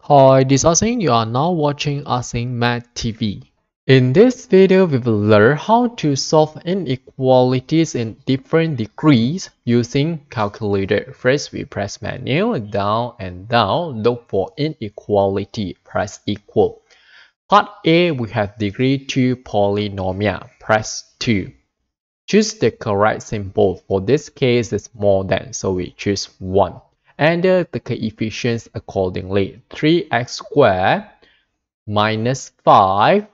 Hi, this is Asing. You are now watching Asing Math TV. In this video, we will learn how to solve inequalities in different degrees using calculator. First, we press menu down and down, look for inequality, press equal. Part A, we have degree 2 polynomial, press 2. Choose the correct symbol. For this case, it's more than, so we choose 1. Enter the coefficients accordingly. 3x squared minus 5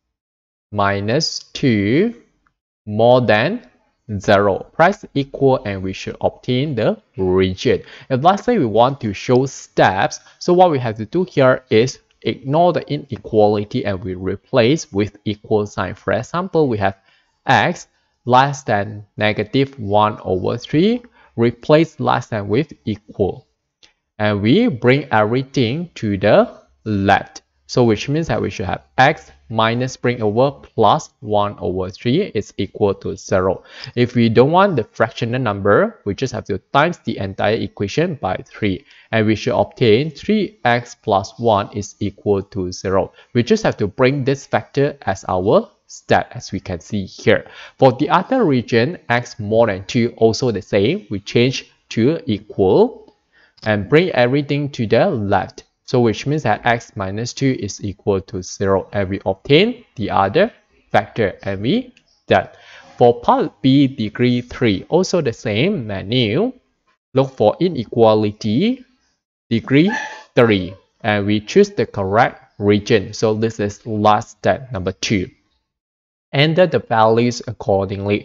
minus 2 more than 0. Press equal and we should obtain the region. If let's say we want to show steps, so what we have to do here is ignore the inequality and we replace with equal sign. For example, we have x less than negative 1 over 3, replace less than with equal. And we bring everything to the left. So which means that we should have x minus bring over plus 1 over 3 is equal to 0. If we don't want the fractional number, we just have to times the entire equation by 3. And we should obtain 3x plus 1 is equal to 0. We just have to bring this factor as our step, as we can see here. For the other region, x more than 2, also the same. We change to equal and bring everything to the left. So which means that x minus 2 is equal to 0. And we obtain the other factor and we done. For part B, degree 3, also the same. Menu, look for inequality, degree 3. And we choose the correct region. So this is last step, number 2. Enter the values accordingly.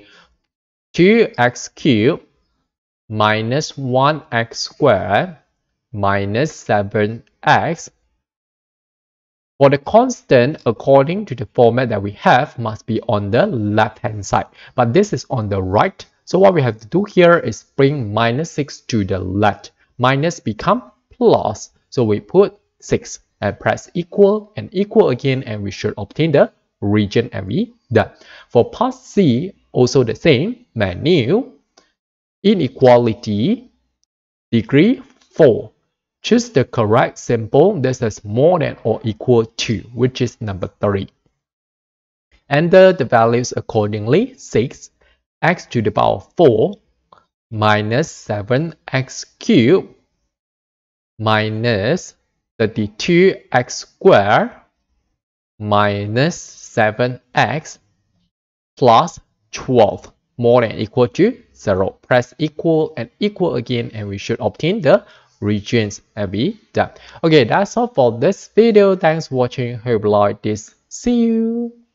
2x cubed minus 1x squared minus 7x. For the constant, according to the format that we have, must be on the left-hand side. But this is on the right. So what we have to do here is bring minus 6 to the left. Minus become plus. So we put 6 and press equal and equal again, and we should obtain the region and we done. For part C, also the same. Menu, inequality, degree 4. Choose the correct symbol. This is more than or equal to, which is number 3. Enter the values accordingly. 6 x to the power 4 minus 7x cubed minus 32x squared minus 7x plus 12 more than equal to 0. Press equal and equal again and we should obtain the regions and be done. Okay, that's all for this video. Thanks for watching. Hope you like this. See you.